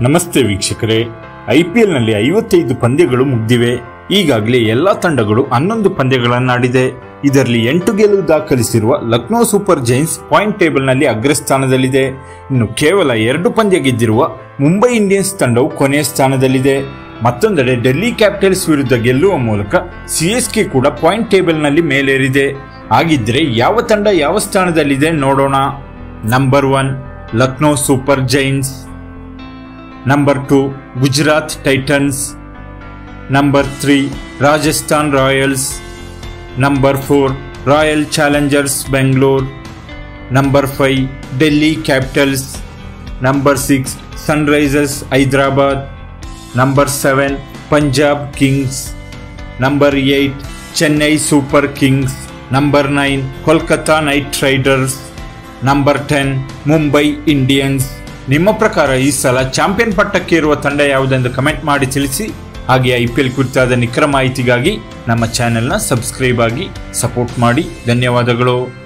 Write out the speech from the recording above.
ನಮಸ್ತೆ ವೀಕ್ಷಕರೇ, IPL ನಲ್ಲಿ 55 ಪಂದ್ಯಗಳು ಮುಗಿದಿವೆ. ಈಗಾಗಲೇ ಎಲ್ಲಾ ತಂಡಗಳು 11 ಪಂದ್ಯಗಳನ್ನಾಡಿದೆ. ಇದರಲ್ಲಿ 8 ಗೆಲುವು ದಾಖಲಿಸಿರುವ Lucknow super giants point table ನಲ್ಲಿ ಅಗ್ರಸ್ಥಾನದಲ್ಲಿದೆ. ಇನ್ನು ಕೇವಲ 2 ಪಂದ್ಯ ಗೆದ್ದಿರುವ ಮುಂಬೈ ಇಂಡಿಯನ್ಸ್ ತಂಡವು ಕೊನೆಯ ಸ್ಥಾನದಲ್ಲಿದೆ. ಮತ್ತೊಂದೆಡೆ ಡೆಲ್ಲಿ ಕ್ಯಾಪಿಟಲ್ಸ್ ವಿರುದ್ಧ ಗೆಲ್ಲುವ ಮೂಲಕ CSK ಕೂಡ ಪಾಯಿಂಟ್ ಟೇಬಲ್ ನಲ್ಲಿ ಮೇಲೇರಿದೆ. ಹಾಗಿದ್ರೆ ಯಾವ ತಂಡ ಯಾವ ಸ್ಥಾನದಲ್ಲಿದೆ ನೋಡೋಣ. Number 1 Lucknow super giants, number 2 Gujarat titans, number 3 Rajasthan royals, number 4 royal challengers Bengaluru, number 5 Delhi capitals, number 6 sunrisers Hyderabad, number 7 Punjab kings, number 8 Chennai super kings, number 9 Kolkata knight riders, number 10 Mumbai Indians. ನಿಮ್ಮ ಪ್ರಕಾರ ಈ ಸಲ ಚಾಂಪಿಯನ್ ಪಟ್ಟಕ್ಕೆ ಇರುವ ತಂಡ ಯಾವುದೆಂದು ಕಮೆಂಟ್ ಮಾಡಿ ತಿಳಿಸಿ. ಹಾಗೆ IPL ಕುರಿತಾದ ನಿಖರ ಮಾಹಿತಿಗಾಗಿ ನಮ್ಮ ಚಾನೆಲ್ನ ಸಬ್ಸ್ಕ್ರೈಬ್ ಆಗಿ ಸಪೋರ್ಟ್ ಮಾಡಿ. ಧನ್ಯವಾದಗಳು.